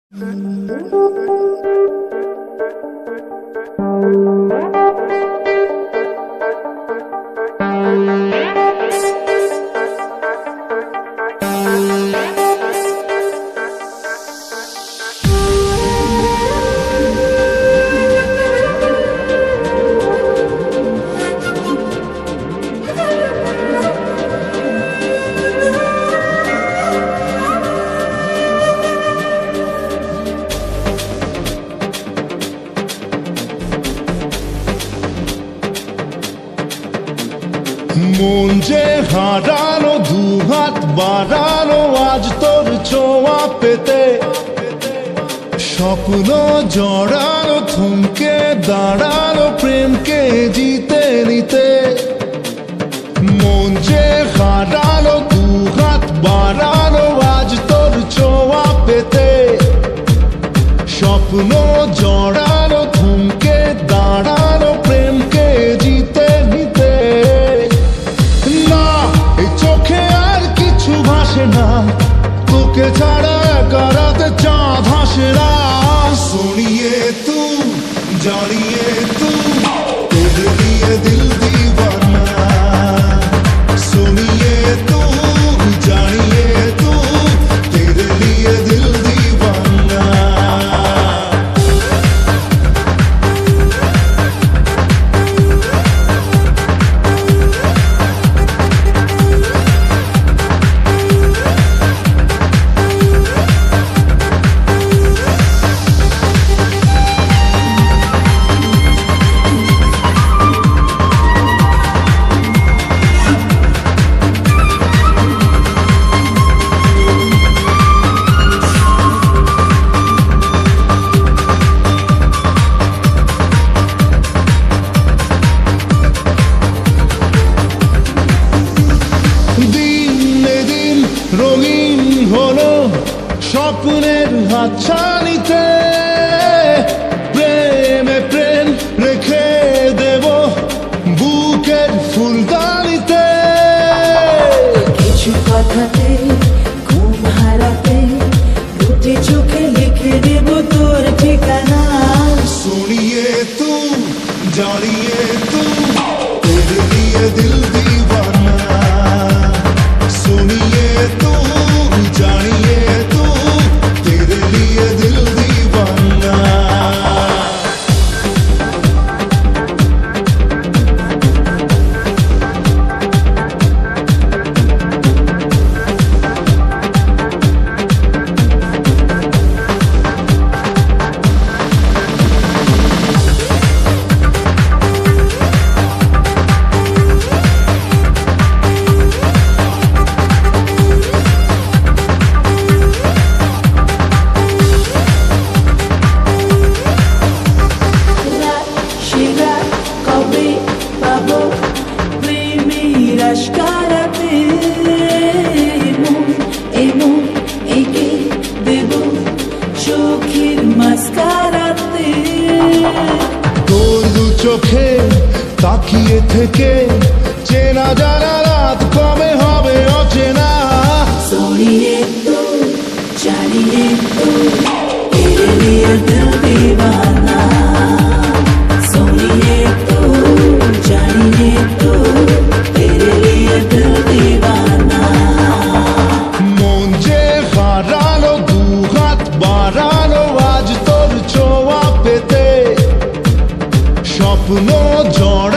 মন যে হারানো, দুহাত বাড়ানো আজ তোর ছোঁয়া পেতে, স্বপ্ন জড়ানো, থমকে দাঁড়ানো প্রেমকে জিতে নিতে। মন যে হারানো, দুহাত বাড়ানো আজ তোর ছোঁয়া পেতে, স্বপ্ন জড়ানো, থমকে দাঁড়ানো প্রেমকে জিতে নিতে। না তোকে ছাড়া कराते चाँद हंसरा। सुनिए तू जानिए तू तेरे लिए दिल दीवाना। सुनिए तू जानिए तू तेरे लिए दिल दीवाना। রঙিন হলো স্বপ্নের হাতছানিতে, প্রেমে প্রেম রেখে দেব বুকের ফুলদানিতে। কিছু কথাতে ঘুম হারাতে দুটি চোখে লিখে দেব তোর ঠিকানা। सुनिए तू जानिए तू तेरे लिए दिल दीवाना। सुनिए तू जानिए तू तेरे लिए दिल दीवाना। তোর দু চোখে তাকিয়ে থেকে চেনা জানা রাত কবে হবে অচেনা। सुनिए तू जानिए तू तेरे लिए दिल दीवाना। सुनिए तू जानिए तू तेरे लिए दिल दीवाना। মন যে হারানো, দুহাত বাড়ানো আজ তোর ছোঁয়া পেতে, স্বপ্ন জড়